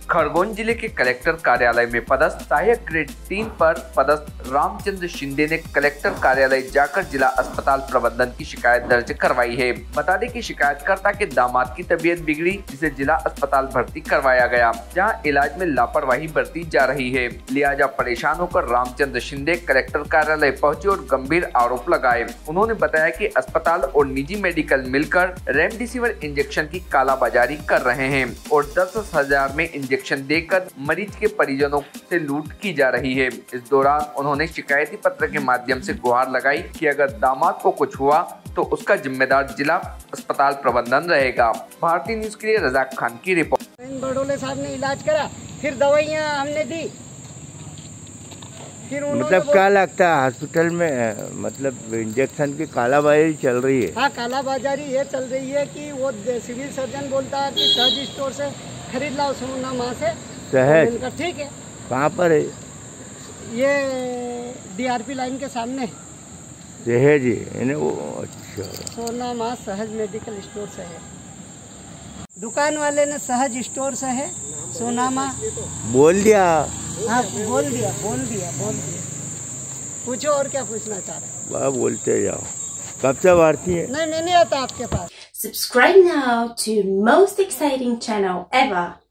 खरगोन जिले के कलेक्टर कार्यालय में पदस्थ सहायक ग्रेड 3 पर पदस्थ रामचंद्र शिंदे ने कलेक्टर कार्यालय जाकर जिला अस्पताल प्रबंधन की शिकायत दर्ज करवाई है। बता दें कि शिकायतकर्ता के दामाद की तबीयत बिगड़ी, जिसे जिला अस्पताल भर्ती करवाया गया, जहां इलाज में लापरवाही बरती जा रही है। लिहाजा परेशान होकर रामचंद्र शिंदे कलेक्टर कार्यालय पहुंचे और गंभीर आरोप लगाए। उन्होंने बताया कि अस्पताल और निजी मेडिकल मिलकर रेमडेसिविर इंजेक्शन की कालाबाजारी कर रहे हैं और 10,000 में इंजेक्शन देकर मरीज के परिजनों से लूट की जा रही है। इस दौरान उन्होंने शिकायती पत्र के माध्यम से गुहार लगाई कि अगर दामाद को कुछ हुआ तो उसका जिम्मेदार जिला अस्पताल प्रबंधन रहेगा। भारतीय न्यूज के लिए रजाक खान की रिपोर्ट। बड़ोले साहब ने इलाज करा, फिर दवाइयाँ हमने दी, फिर मतलब क्या लगता है हॉस्पिटल में मतलब इंजेक्शन की कालाबाजारी चल रही है? हाँ, कालाबाजारी ये चल रही है कि वो सिविल सर्जन बोलता है कि सहज स्टोर से खरीद लाओ सोना माँ से। सहज इनका ठीक है। कहाँ पर है ये DRP लाइन के सामने सहज है वो? अच्छा, सोना माँ सहज मेडिकल स्टोर से है। दुकान वाले ने सहज स्टोर से है, सोना माँ बोल दिया। हाँ, बोल दिया। पूछो और क्या पूछना चाह रहे हैं? बोलते जाओ। कब से भर्ती है? नहीं आता आपके पास। Subscribe now to most exciting channel ever.